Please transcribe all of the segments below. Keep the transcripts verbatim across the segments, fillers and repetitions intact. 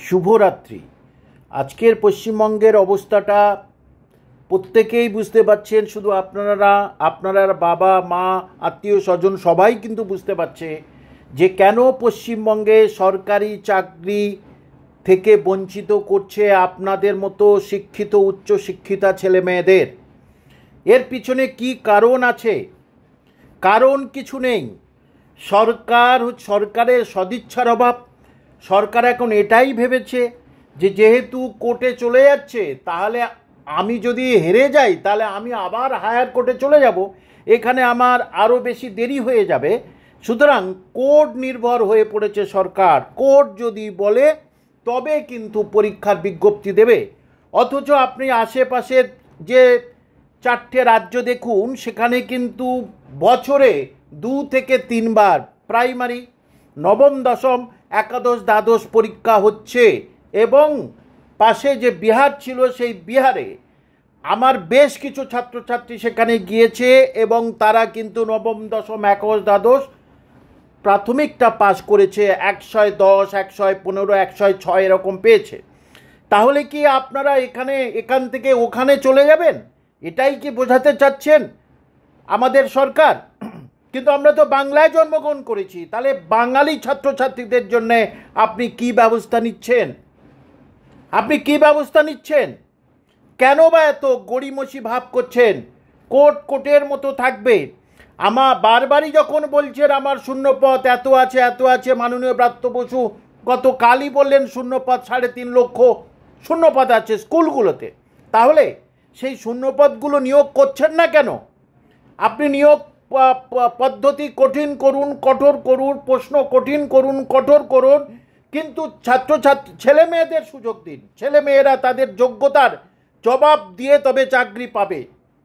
শুভরাত্রি। আজকের পশ্চিমবঙ্গের অবস্থাটা প্রত্যেকেই বুঝতে পারছেন, শুধু আপনারা আপনারা বাবা মা আত্মীয় স্বজন সবাই কিন্তু বুঝতে পারছে যে কেন পশ্চিমবঙ্গে সরকারি চাকরি থেকে বঞ্চিত করছে আপনাদের মতো শিক্ষিত উচ্চ শিক্ষিতা ছেলে মেয়েদের। এর পিছনে কি কারণ আছে? কারণ কিছু নেই। সরকার সরকারের সদিচ্ছার অভাব। সরকার এখন এটাই ভেবেছে যে যেহেতু কোর্টে চলে যাচ্ছে, তাহলে আমি যদি হেরে যাই তাহলে আমি আবার হায়ার কোর্টে চলে যাব, এখানে আমার আরও বেশি দেরি হয়ে যাবে। সুতরাং কোর্ট নির্ভর হয়ে পড়েছে সরকার। কোর্ট যদি বলে তবে কিন্তু পরীক্ষার বিজ্ঞপ্তি দেবে। অথচ আপনি আশেপাশের যে চারটে রাজ্য দেখুন, সেখানে কিন্তু বছরে দু থেকে তিনবার প্রাইমারি, নবম দশম, একাদশ দ্বাদশ পরীক্ষা হচ্ছে। এবং পাশে যে বিহার ছিল, সেই বিহারে আমার বেশ কিছু ছাত্রছাত্রী সেখানে গিয়েছে এবং তারা কিন্তু নবম দশম একাদশ দ্বাদশ প্রাথমিকটা পাস করেছে, একশয় দশ, একশয় পনেরো, একশয় ছয় এরকম পেয়েছে। তাহলে কি আপনারা এখানে এখান থেকে ওখানে চলে যাবেন? এটাই কি বোঝাতে চাচ্ছেন আমাদের সরকার? কিন্তু আমরা তো বাংলায় জন্মগ্রহণ করেছি, তাহলে বাঙালি ছাত্রছাত্রীদের জন্য আপনি কি ব্যবস্থা নিচ্ছেন? আপনি কি ব্যবস্থা নিচ্ছেন? কেন বা এত গড়িমসি ভাব করছেন? কোর্ট কোর্টের মতো থাকবে। আমার বারবারই যখন বলছেন আমার শূন্যপদ এত আছে এত আছে, মাননীয় ব্রাত্য বসু গতকালই বললেন শূন্যপদ সাড়ে তিন লক্ষ শূন্যপদ আছে স্কুলগুলোতে, তাহলে সেই শূন্যপদগুলো নিয়োগ করছেন না কেন? আপনি নিয়োগ পদ্ধতি কঠিন করুন, কঠোর করুন, প্রশ্ন কঠিন করুন, কঠোর করুন, কিন্তু ছাত্রছাত্রী ছেলে মেয়েদের সুযোগ দিন। ছেলে মেয়েরা তাদের যোগ্যতার জবাব দিয়ে তবে চাকরি পাবে।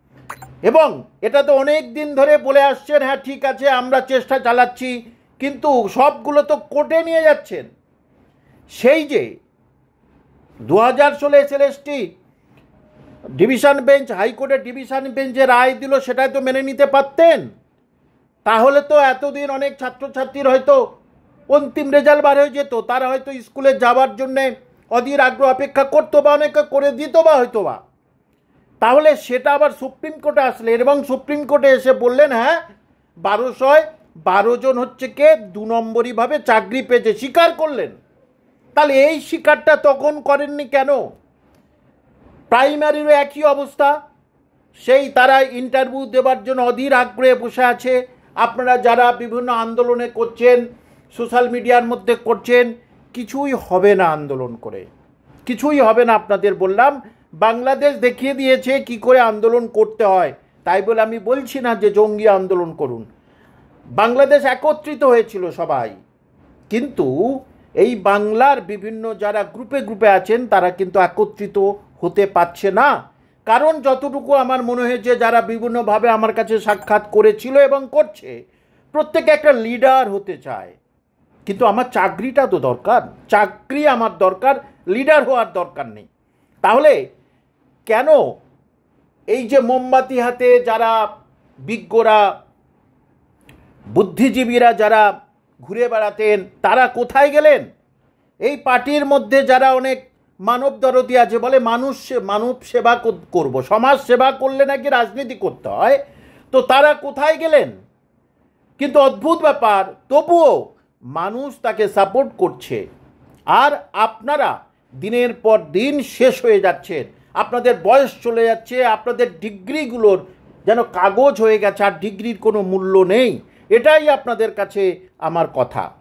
এবং এটা তো অনেক দিন ধরে বলে আসছেন, হ্যাঁ ঠিক আছে আমরা চেষ্টা চালাচ্ছি, কিন্তু সবগুলো তো কোর্টে নিয়ে যাচ্ছেন। সেই যে দু হাজার ষোলো S L S T division bench, হাইকোর্টের ডিভিশন বেঞ্চে রায় দিল, সেটাই তো মেনে নিতে পারতেন। তাহলে তো এতদিন অনেক ছাত্রছাত্রীর হয়তো অন্তিম রেজাল্ট বার হয়ে যেত, তারা হয়তো স্কুলে যাওয়ার জন্যে অধীর আগ্রহ অপেক্ষা করতো বা অনেকে করে দিত বা হয়তো বা। তাহলে সেটা আবার সুপ্রিম কোর্টে আসলে এবং সুপ্রিম কোর্টে এসে বললেন হ্যাঁ বারোশয় বারো জন হচ্ছে কে দু নম্বরইভাবে চাকরি পেয়েছে, স্বীকার করলেন। তাহলে এই স্বীকারটা তখন করেননি কেন? প্রাইমারিরও একই অবস্থা, সেই তারা ইন্টারভিউ দেওয়ার জন্য অধীর আগ্রহে বসে আছে। আপনারা যারা বিভিন্ন আন্দোলনে করছেন, সোশ্যাল মিডিয়ার মধ্যে করছেন, কিছুই হবে না আন্দোলন করে, কিছুই হবে না। আপনাদের বললাম বাংলাদেশ দেখিয়ে দিয়েছে কি করে আন্দোলন করতে হয়। তাই বলে আমি বলছি না যে জঙ্গি আন্দোলন করুন। বাংলাদেশ একত্রিত হয়েছিল সবাই, কিন্তু এই বাংলার বিভিন্ন যারা গ্রুপে গ্রুপে আছেন তারা কিন্তু একত্রিত হতে পারছে না। কারণ যতটুকু আমার মনে হয়েছে, যারা বিভিন্নভাবে আমার কাছে সাক্ষাৎ করেছিল এবং করছে, প্রত্যেকে একটা লিডার হতে চায়। কিন্তু আমার চাকরিটা তো দরকার, চাকরি আমার দরকার, লিডার হওয়ার দরকার নেই। তাহলে কেন এই যে মোমবাতি হাতে যারা বিজ্ঞরা বুদ্ধিজীবীরা যারা ঘুরে বেড়াতেন, তারা কোথায় গেলেন? এই পার্টির মধ্যে যারা অনেক মানব দরদি আছে, বলে মানুষ মানব সেবা করব, সমাজ সেবা করলে নাকি রাজনীতি করতে হয়, তো তারা কোথায় গেলেন? কিন্তু অদ্ভুত ব্যাপার, তবুও মানুষ তাকে সাপোর্ট করছে। আর আপনারা দিনের পর দিন শেষ হয়ে যাচ্ছেন, আপনাদের বয়স চলে যাচ্ছে, আপনাদের ডিগ্রিগুলোর যেন কাগজ হয়ে গেছে, আর ডিগ্রির কোনো মূল্য নেই। এটাই আপনাদের কাছে আমার কথা।